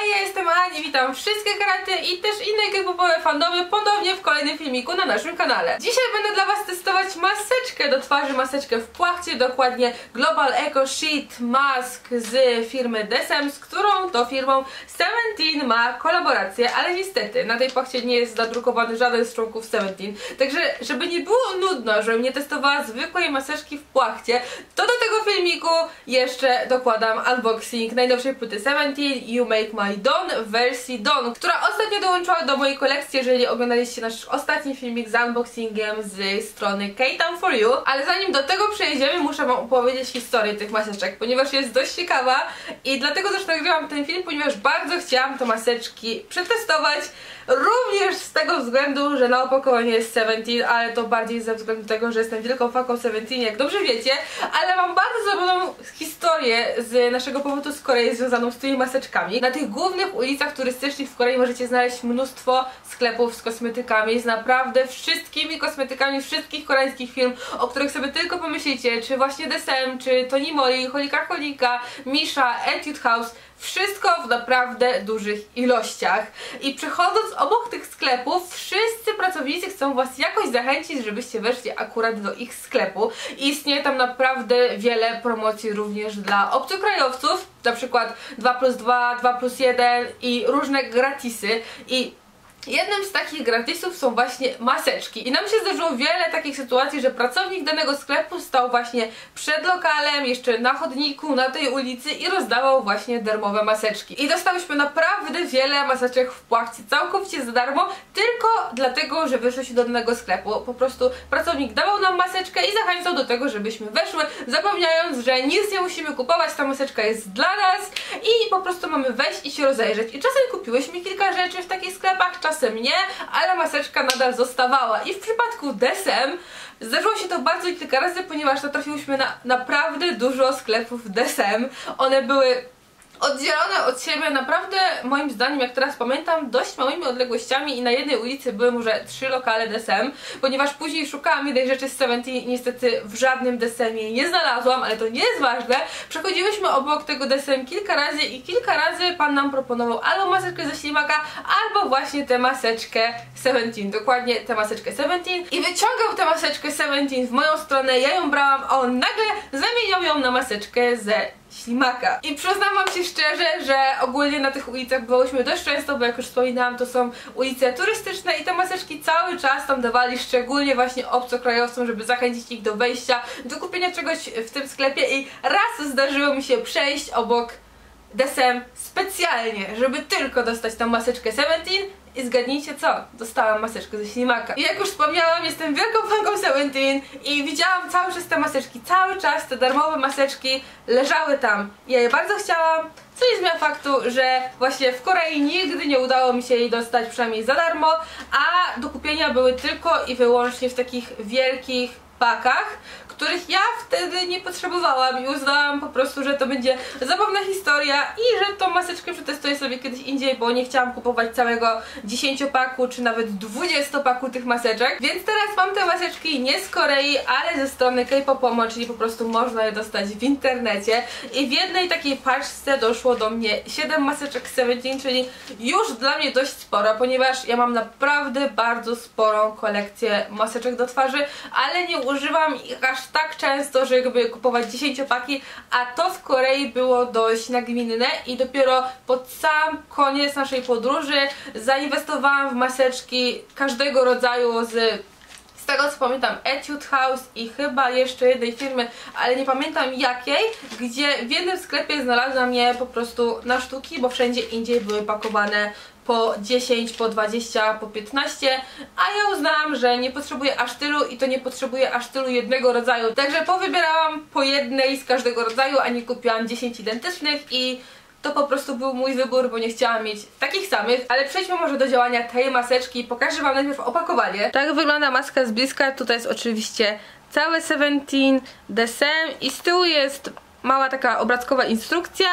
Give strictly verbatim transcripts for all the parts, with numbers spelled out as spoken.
Hej, ja jestem Ani, witam wszystkie karaty i też inne k-popowe fandomy ponownie w kolejnym filmiku na naszym kanale. Dzisiaj będę dla was testować maseczkę do twarzy, maseczkę w płachcie, dokładnie Global Eco Sheet Mask z firmy D S M, z którą to firmą Seventeen ma kolaborację, ale niestety na tej płachcie nie jest zadrukowany żaden z członków Seventeen. Także żeby nie było nudno, żebym nie testowała zwykłej maseczki w płachcie, to do tego filmiku jeszcze dokładam unboxing najnowszej płyty Seventeen You Make My Dawn w wersji Dawn, która ostatnio dołączyła do mojej kolekcji, jeżeli oglądaliście nasz ostatni filmik z unboxingiem z strony K-Town for You. Ale zanim do tego przejdziemy, muszę wam opowiedzieć historię tych maseczek, ponieważ jest dość ciekawa i dlatego też nagrywam ten film, ponieważ bardzo chciałam te maseczki przetestować. Również z tego względu, że na opakowaniu jest Seventeen, ale to bardziej ze względu tego, że jestem wielką fanką Seventeen, jak dobrze wiecie, ale mam bardzo zabawną historię z naszego pobytu z Korei związaną z tymi maseczkami. Na tych głównych ulicach turystycznych w Korei możecie znaleźć mnóstwo sklepów z kosmetykami, z naprawdę wszystkimi kosmetykami wszystkich koreańskich firm, o których sobie tylko pomyślicie, czy właśnie D S M, czy Tony Moly, Holika Holika, Misha, Etude House. Wszystko w naprawdę dużych ilościach. I przechodząc obok tych sklepów, wszyscy pracownicy chcą was jakoś zachęcić, żebyście weszli akurat do ich sklepu. I istnieje tam naprawdę wiele promocji również dla obcokrajowców, na przykład dwa plus dwa, dwa plus jeden i różne gratisy. I jednym z takich gratisów są właśnie maseczki. I nam się zdarzyło wiele takich sytuacji, że pracownik danego sklepu stał właśnie przed lokalem, jeszcze na chodniku, na tej ulicy i rozdawał właśnie darmowe maseczki. I dostałyśmy naprawdę wiele maseczek w płachcie całkowicie za darmo, tylko dlatego, że wyszliśmy do danego sklepu. Po prostu pracownik dawał nam maseczkę i zachęcał do tego, żebyśmy weszły, zapewniając, że nic nie musimy kupować, ta maseczka jest dla nas i po prostu mamy wejść i się rozejrzeć. I czasem kupiłyśmy kilka rzeczy w takich sklepach, czasem nie, ale maseczka nadal zostawała. I w przypadku D S M zdarzyło się to bardzo kilka razy, ponieważ natrafiłyśmy na naprawdę dużo sklepów D S M. One były oddzielone od siebie naprawdę, moim zdaniem, jak teraz pamiętam, dość małymi odległościami i na jednej ulicy były może trzy lokale D S M, ponieważ później szukałam jednej rzeczy z Seventeen i niestety w żadnym D S M jej nie znalazłam, ale to nie jest ważne. Przechodziłyśmy obok tego D S M kilka razy i kilka razy pan nam proponował albo maseczkę ze ślimaka, albo właśnie tę maseczkę Seventeen, dokładnie tę maseczkę Seventeen, i wyciągał tę maseczkę Seventeen w moją stronę, ja ją brałam, a on nagle zamieniał ją na maseczkę ze ślimaka. I przyznam wam się szczerze, że ogólnie na tych ulicach byłyśmy dość często, bo jak już wspominałam, to są ulice turystyczne i te maseczki cały czas tam dawali, szczególnie właśnie obcokrajowcom, żeby zachęcić ich do wejścia, do kupienia czegoś w tym sklepie. I raz zdarzyło mi się przejść obok D S M specjalnie, żeby tylko dostać tą maseczkę Seventeen. I zgadnijcie co? Dostałam maseczkę ze ślimaka. I jak już wspomniałam, jestem wielką fanką Seventeen i widziałam cały czas te maseczki, cały czas te darmowe maseczki leżały tam. Ja je bardzo chciałam, co nie zmienia faktu, że właśnie w Korei nigdy nie udało mi się jej dostać, przynajmniej za darmo, a do kupienia były tylko i wyłącznie w takich wielkich pakach, których ja wtedy nie potrzebowałam i uznałam po prostu, że to będzie zabawna historia i że tą maseczkę przetestuję sobie kiedyś indziej, bo nie chciałam kupować całego dziesięciopaku czy nawet dwudziestopaku tych maseczek. Więc teraz mam te maseczki nie z Korei, ale ze strony K-Popomo, czyli po prostu można je dostać w internecie. I w jednej takiej paczce doszło do mnie siedem maseczek Seventeen, czyli już dla mnie dość sporo, ponieważ ja mam naprawdę bardzo sporą kolekcję maseczek do twarzy, ale nie używam ich aż tak często, żeby kupować dziesięciopaki, a to w Korei było dość nagminne i dopiero pod sam koniec naszej podróży zainwestowałam w maseczki każdego rodzaju z Z tego co pamiętam Etude House i chyba jeszcze jednej firmy, ale nie pamiętam jakiej, gdzie w jednym sklepie znalazłam je po prostu na sztuki, bo wszędzie indziej były pakowane po dziesięć, po dwadzieścia, po piętnaście, a ja uznałam, że nie potrzebuję aż tylu i to nie potrzebuję aż tylu jednego rodzaju. Także powybierałam po jednej z każdego rodzaju, a nie kupiłam dziesięć identycznych i to po prostu był mój wybór, bo nie chciałam mieć takich samych. Ale przejdźmy może do działania tej maseczki. Pokażę wam najpierw opakowanie. Tak wygląda maska z bliska. Tutaj jest oczywiście całe Seventeen, D S M i z tyłu jest mała taka obrazkowa instrukcja.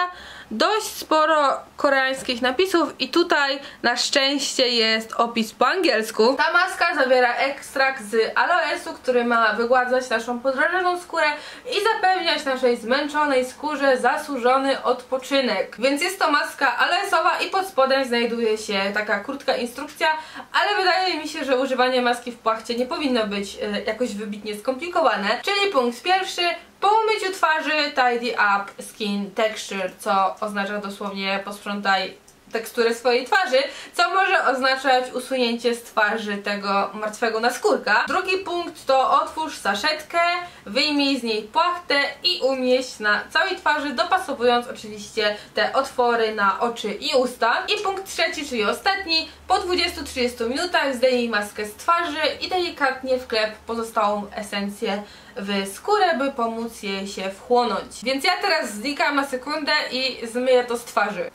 dość sporo koreańskich napisów i tutaj na szczęście jest opis po angielsku. Ta maska zawiera ekstrakt z aloesu, który ma wygładzać naszą podrażoną skórę i zapewniać naszej zmęczonej skórze zasłużony odpoczynek. Więc jest to maska aloesowa i pod spodem znajduje się taka krótka instrukcja, ale wydaje mi się, że używanie maski w płachcie nie powinno być e, jakoś wybitnie skomplikowane. Czyli punkt pierwszy. Po umyciu twarzy tidy up skin texture, co oznacza dosłownie posprzątaj teksturę swojej twarzy, co może oznaczać usunięcie z twarzy tego martwego naskórka. Drugi punkt to otwórz saszetkę, wyjmij z niej płachtę i umieść na całej twarzy, dopasowując oczywiście te otwory na oczy i usta. I punkt trzeci, czyli ostatni, po dwudziestu do trzydziestu minutach zdejmij maskę z twarzy i delikatnie wklep pozostałą esencję w skórę, by pomóc jej się wchłonąć. Więc ja teraz znikam na sekundę i zmyję to z twarzy.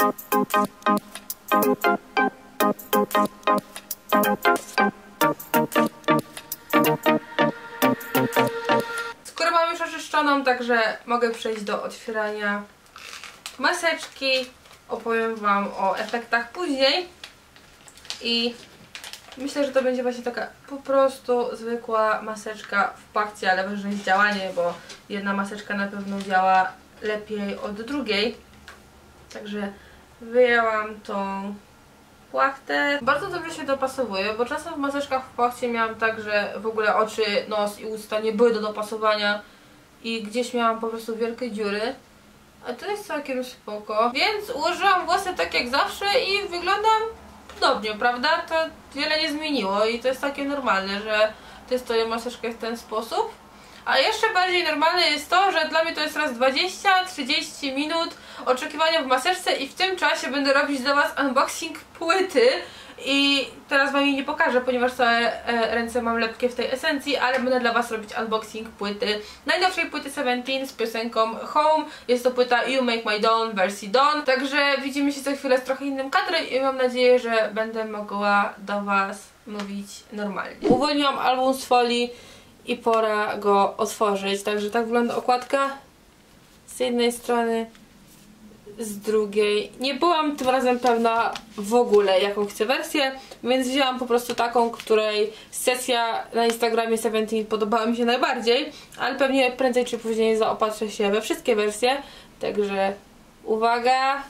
Skórę mam już oczyszczoną, także mogę przejść do otwierania maseczki. Opowiem wam o efektach później. I myślę, że to będzie właśnie taka po prostu zwykła maseczka w płachcie, ale ważne jest działanie, bo jedna maseczka na pewno działa lepiej od drugiej. Także wyjęłam tą płachtę. Bardzo dobrze się dopasowuje, bo czasem w maseczkach w płachcie miałam tak, że w ogóle oczy, nos i usta nie były do dopasowania i gdzieś miałam po prostu wielkie dziury. A to jest całkiem spoko. Więc ułożyłam włosy tak jak zawsze i wyglądam podobnie, prawda? To wiele nie zmieniło i to jest takie normalne, że testuję maseczkę w ten sposób. A jeszcze bardziej normalne jest to, że dla mnie to jest raz dwadzieścia do trzydziestu minut oczekiwania w maseczce i w tym czasie będę robić dla was unboxing płyty. I teraz wam jej nie pokażę, ponieważ całe e, ręce mam lepkie w tej esencji, ale będę dla was robić unboxing płyty, najnowszej płyty Seventeen z piosenką Home. Jest to płyta You Make My Dawn w wersji Dawn. Także widzimy się za chwilę z trochę innym kadrem i mam nadzieję, że będę mogła do was mówić normalnie. Uwolniłam album z folii i pora go otworzyć. Także tak wygląda okładka z jednej strony, z drugiej. Nie byłam tym razem pewna w ogóle, jaką chcę wersję, więc wzięłam po prostu taką, której sesja na Instagramie Seventeen podobała mi się najbardziej, ale pewnie prędzej czy później zaopatrzę się we wszystkie wersje. Także uwaga!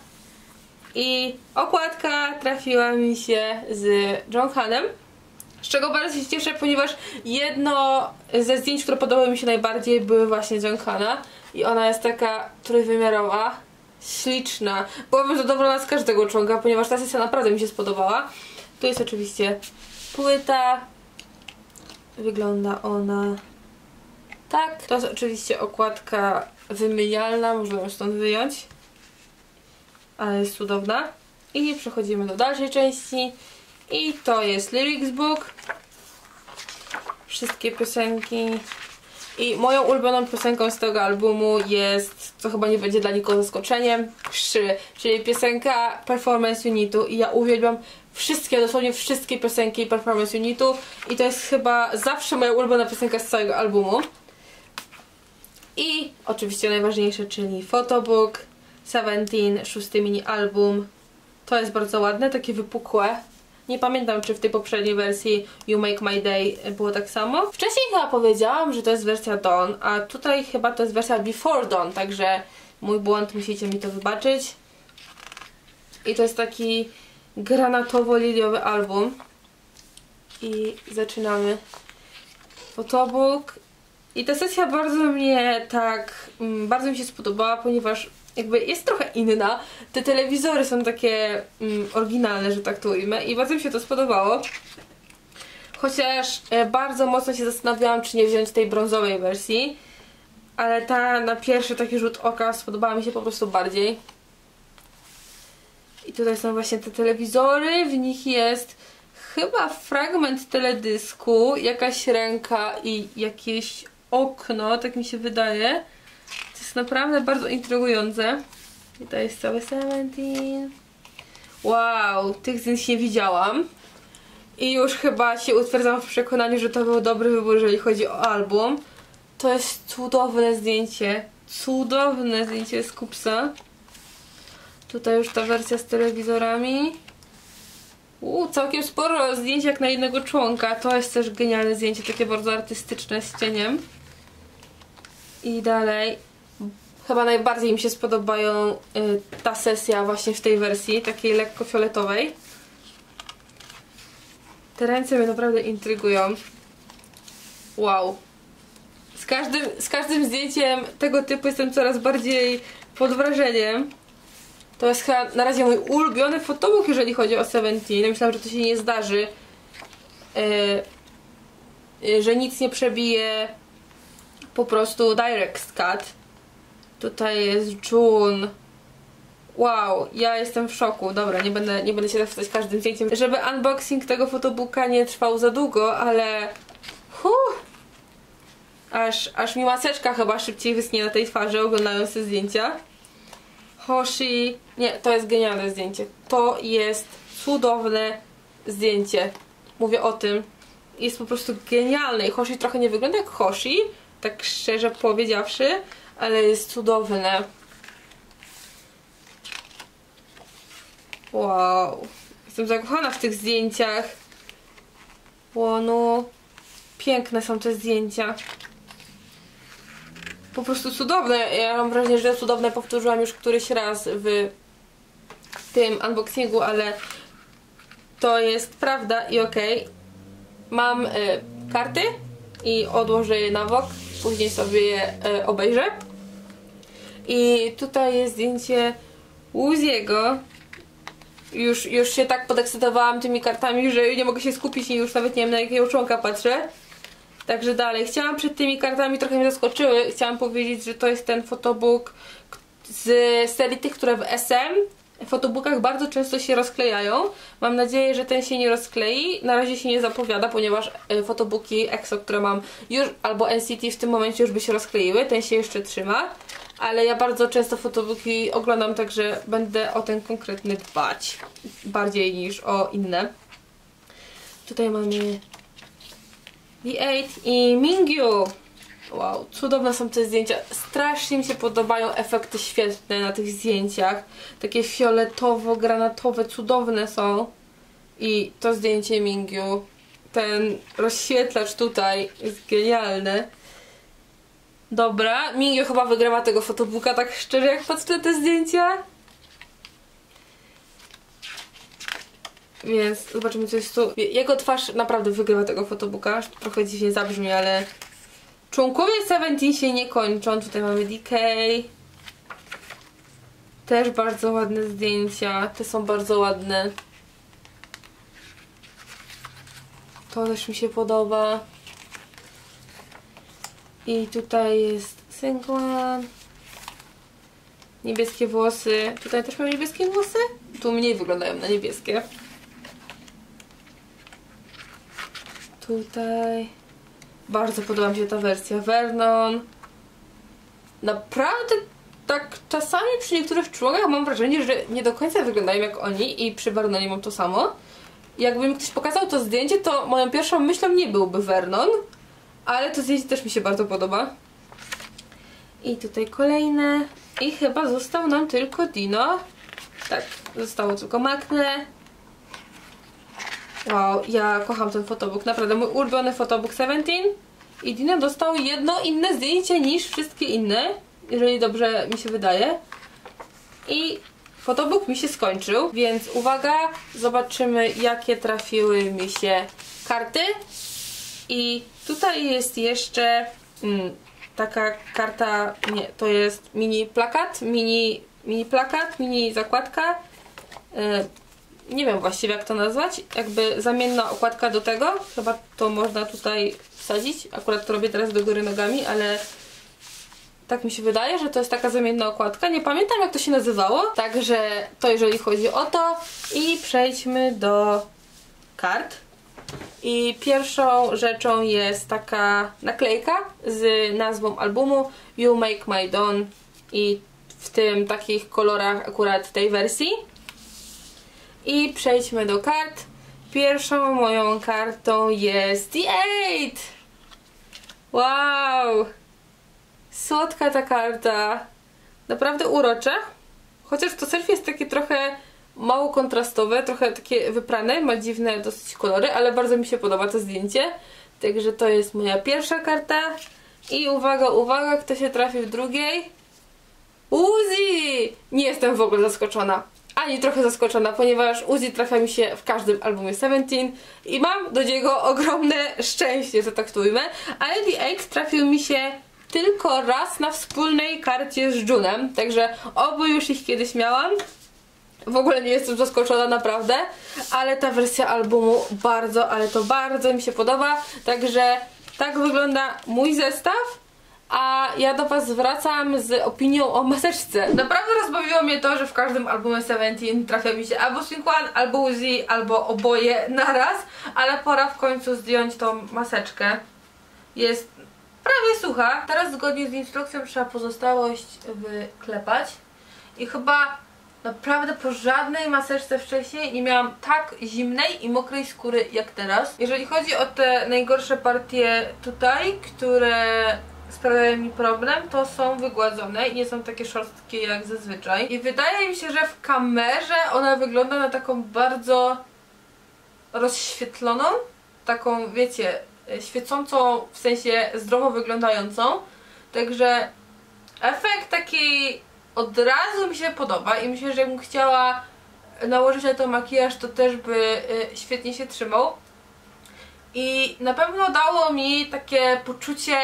I okładka trafiła mi się z Jonghanem, z czego bardzo się cieszę, ponieważ jedno ze zdjęć, które podobały mi się najbardziej, były właśnie Jonghana i ona jest taka trójwymiarowa, śliczna. Byłabym zadowolona z każdego członka, ponieważ ta sesja naprawdę mi się spodobała. Tu jest oczywiście płyta. Wygląda ona tak. To jest oczywiście okładka wymyjalna, można ją stąd wyjąć, ale jest cudowna. I przechodzimy do dalszej części. I to jest Lyrics Book. Wszystkie piosenki. I moją ulubioną piosenką z tego albumu jest, co chyba nie będzie dla nikogo zaskoczeniem, Trzy, czyli piosenka Performance Unitu. I ja uwielbiam wszystkie, dosłownie wszystkie piosenki Performance Unitu. I to jest chyba zawsze moja ulubiona piosenka z całego albumu. I oczywiście najważniejsze, czyli Photobook, Seventeen, szósty mini album. To jest bardzo ładne, takie wypukłe. Nie pamiętam, czy w tej poprzedniej wersji You Make My Day było tak samo. Wcześniej chyba powiedziałam, że to jest wersja Dawn, a tutaj chyba to jest wersja Before Dawn, także mój błąd, musicie mi to wybaczyć. I to jest taki granatowo-liliowy album. I zaczynamy. Photobook. I ta sesja bardzo mnie tak, bardzo mi się spodobała, ponieważ jakby jest trochę inna. Te telewizory są takie mm, oryginalne, że tak to ujmę, i bardzo mi się to spodobało. Chociaż e, bardzo mocno się zastanawiałam, czy nie wziąć tej brązowej wersji, ale ta na pierwszy taki rzut oka spodobała mi się po prostu bardziej. I tutaj są właśnie te telewizory, w nich jest chyba fragment teledysku, jakaś ręka i jakieś okno, tak mi się wydaje. To jest naprawdę bardzo intrygujące. I to jest całe Seventeen. Wow, tych zdjęć nie widziałam. I już chyba się utwierdzam w przekonaniu, że to był dobry wybór, jeżeli chodzi o album. To jest cudowne zdjęcie. Cudowne zdjęcie z Kupsa. Tutaj już ta wersja z telewizorami. Uuu, całkiem sporo zdjęć jak na jednego członka. To jest też genialne zdjęcie, takie bardzo artystyczne z cieniem. I dalej. Chyba najbardziej mi się spodobają y, ta sesja właśnie w tej wersji, takiej lekko fioletowej. Te ręce mnie naprawdę intrygują. Wow. Z każdym, z każdym zdjęciem tego typu jestem coraz bardziej pod wrażeniem. To jest chyba na razie mój ulubiony fotobook, jeżeli chodzi o Seventeen. Myślałam, że to się nie zdarzy. Yy, yy, że nic nie przebije po prostu Direct Cut. Tutaj jest June. Wow, ja jestem w szoku. Dobra, nie będę, nie będę się zachwycać każdym zdjęciem, żeby unboxing tego fotobooka nie trwał za długo, ale huh, aż, aż mi maseczka chyba szybciej wyschnie na tej twarzy, oglądając te zdjęcia. Hoshi, nie, to jest genialne zdjęcie. To jest cudowne zdjęcie. Mówię o tym. Jest po prostu genialne i Hoshi trochę nie wygląda jak Hoshi, tak szczerze powiedziawszy, ale jest cudowne. Wow. Jestem zakochana w tych zdjęciach. Wow, no. Piękne są te zdjęcia. Po prostu cudowne. Ja mam wrażenie, że cudowne powtórzyłam już któryś raz w tym unboxingu, ale to jest prawda i okej. Okay. Mam y, karty i odłożę je na bok. Później sobie je y, obejrzę. I tutaj jest zdjęcie Wooziego. Już, już się tak podekscytowałam tymi kartami, że nie mogę się skupić i już nawet nie wiem, na jakiego członka patrzę. Także dalej. Chciałam przed tymi kartami, trochę mnie zaskoczyły. Chciałam powiedzieć, że to jest ten fotobook z serii tych, które w S M w fotobookach bardzo często się rozklejają. Mam nadzieję, że ten się nie rozklei. Na razie się nie zapowiada, ponieważ fotobooki Exo, które mam już, albo N C T w tym momencie już by się rozkleiły. Ten się jeszcze trzyma. Ale ja bardzo często fotobooki oglądam, także będę o ten konkretny dbać. Bardziej niż o inne. Tutaj mamy The Eight i Mingyu. Wow, cudowne są te zdjęcia. Strasznie mi się podobają efekty świetlne na tych zdjęciach. Takie fioletowo-granatowe, cudowne są. I to zdjęcie Mingyu, ten rozświetlacz tutaj jest genialny. Dobra, Mingyu chyba wygrywa tego fotobooka, tak szczerze jak patrzę na te zdjęcia. Więc zobaczymy, co jest tu. Jego twarz naprawdę wygrywa tego fotobooka. Trochę dziwnie zabrzmi, ale członkowie Seventeen się nie kończą. Tutaj mamy D K. Też bardzo ładne zdjęcia. Te są bardzo ładne. To też mi się podoba. I tutaj jest Seungkwan. Niebieskie włosy. Tutaj też mam niebieskie włosy? Tu mniej wyglądają na niebieskie. Tutaj bardzo podoba mi się ta wersja Vernon. Naprawdę tak czasami przy niektórych członkach mam wrażenie, że nie do końca wyglądają jak oni i przy Vernonie mam to samo. Jakby mi ktoś pokazał to zdjęcie, to moją pierwszą myślą nie byłby Vernon, ale to zdjęcie też mi się bardzo podoba. I tutaj kolejne. I chyba został nam tylko Dino. Tak, zostało tylko Maknae. Wow, ja kocham ten fotobook, naprawdę mój ulubiony fotobook Seventeen. I Dino dostał jedno inne zdjęcie niż wszystkie inne, jeżeli dobrze mi się wydaje. I fotobook mi się skończył, więc uwaga, zobaczymy jakie trafiły mi się karty. I tutaj jest jeszcze mm, taka karta, nie, to jest mini plakat, mini, mini plakat, mini zakładka. Yy, nie wiem właściwie jak to nazwać, jakby zamienna okładka do tego, chyba to można tutaj wsadzić, akurat to robię teraz do góry nogami, ale tak mi się wydaje, że to jest taka zamienna okładka, nie pamiętam jak to się nazywało, także to jeżeli chodzi o to. I przejdźmy do kart. I pierwszą rzeczą jest taka naklejka z nazwą albumu You Make My Dawn i w tym takich kolorach akurat tej wersji. I przejdźmy do kart. Pierwszą moją kartą jest The Eight! Wow! Słodka ta karta. Naprawdę urocza. chociaż to selfie jest takie trochę mało kontrastowe, trochę takie wyprane, ma dziwne dosyć kolory, ale bardzo mi się podoba to zdjęcie. Także to jest moja pierwsza karta. I uwaga, uwaga, kto się trafi w drugiej? Uzi! Nie jestem w ogóle zaskoczona. Ani trochę zaskoczona, ponieważ Uzi trafia mi się w każdym albumie Seventeen i mam do niego ogromne szczęście, że tak to ujmę. A Eddie X trafił mi się tylko raz na wspólnej karcie z Junem, także obu już ich kiedyś miałam. W ogóle nie jestem zaskoczona, naprawdę, ale ta wersja albumu bardzo, ale to bardzo mi się podoba, także tak wygląda mój zestaw. A ja do was wracam z opinią o maseczce. Naprawdę rozbawiło mnie to, że w każdym albumie Seventeen trafia mi się albo Swing One, albo Uzi, albo oboje naraz, ale pora w końcu zdjąć tą maseczkę. Jest prawie sucha. Teraz zgodnie z instrukcją trzeba pozostałość wyklepać i chyba naprawdę po żadnej maseczce wcześniej nie miałam tak zimnej i mokrej skóry jak teraz. Jeżeli chodzi o te najgorsze partie tutaj, które sprawiają mi problem, to są wygładzone i nie są takie szorstkie jak zazwyczaj. I wydaje mi się, że w kamerze ona wygląda na taką bardzo rozświetloną, taką, wiecie, świecącą, w sensie zdrowo wyglądającą. Także efekt taki od razu mi się podoba i myślę, że jakbym chciała nałożyć na to makijaż, to też by świetnie się trzymał. I na pewno dało mi takie poczucie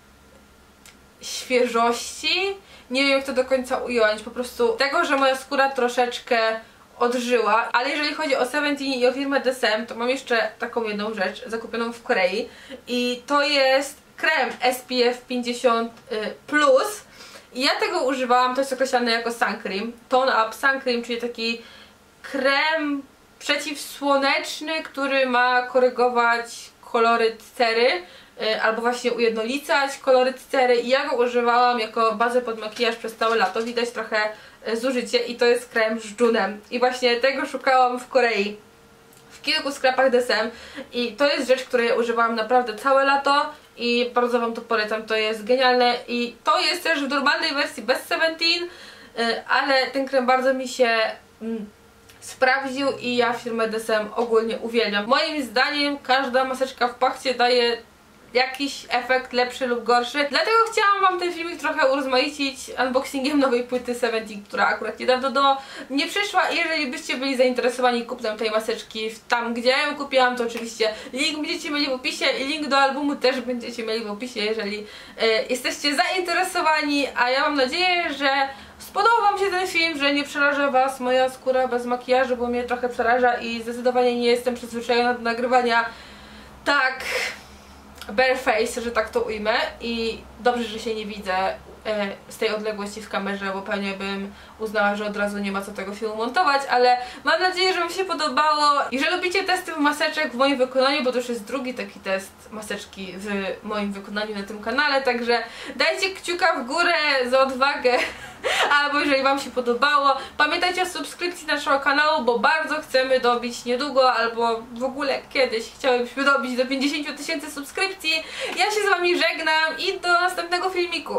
świeżości. Nie wiem, jak to do końca ująć, po prostu tego, że moja skóra troszeczkę odżyła. Ale jeżeli chodzi o Seventeen i o firmę D S M, to mam jeszcze taką jedną rzecz zakupioną w Korei i to jest krem S P F pięćdziesiąt plus. I ja tego używałam, to jest określane jako sun cream, tone up sun cream, czyli taki krem przeciwsłoneczny, który ma korygować koloryt cery, albo właśnie ujednolicać koloryt cery i ja go używałam jako bazę pod makijaż przez całe lato. Widać trochę zużycie i to jest krem z Junem i właśnie tego szukałam w Korei w kilku sklepach D S M i to jest rzecz, której ja używałam naprawdę całe lato i bardzo wam to polecam, to jest genialne i to jest też w normalnej wersji bez Seventeen, ale ten krem bardzo mi się mm, sprawdził i ja firmę D S M ogólnie uwielbiam. Moim zdaniem każda maseczka w pachcie daje jakiś efekt lepszy lub gorszy. Dlatego chciałam wam ten filmik trochę urozmaicić unboxingiem nowej płyty Seventeen, która akurat niedawno do mnie przyszła. I jeżeli byście byli zainteresowani kupnem tej maseczki tam, gdzie ja ją kupiłam, to oczywiście link będziecie mieli w opisie i link do albumu też będziecie mieli w opisie, jeżeli e, jesteście zainteresowani. A ja mam nadzieję, że spodobał wam się ten film, że nie przeraża was moja skóra bez makijażu, bo mnie trochę przeraża i zdecydowanie nie jestem przyzwyczajona do nagrywania tak bare face, że tak to ujmę i dobrze, że się nie widzę e, z tej odległości w kamerze, bo pewnie bym uznała, że od razu nie ma co tego filmu montować, ale mam nadzieję, że wam się podobało i że lubicie testy maseczek w moim wykonaniu, bo to już jest drugi taki test maseczki w moim wykonaniu na tym kanale, także dajcie kciuka w górę za odwagę albo jeżeli wam się podobało. Pamiętajcie o subskrypcji naszego kanału, bo bardzo chcemy dobić niedługo, albo w ogóle kiedyś chciałybyśmy dobić do pięćdziesięciu tysięcy subskrypcji. Ja się z wami żegnam i do następnego filmiku.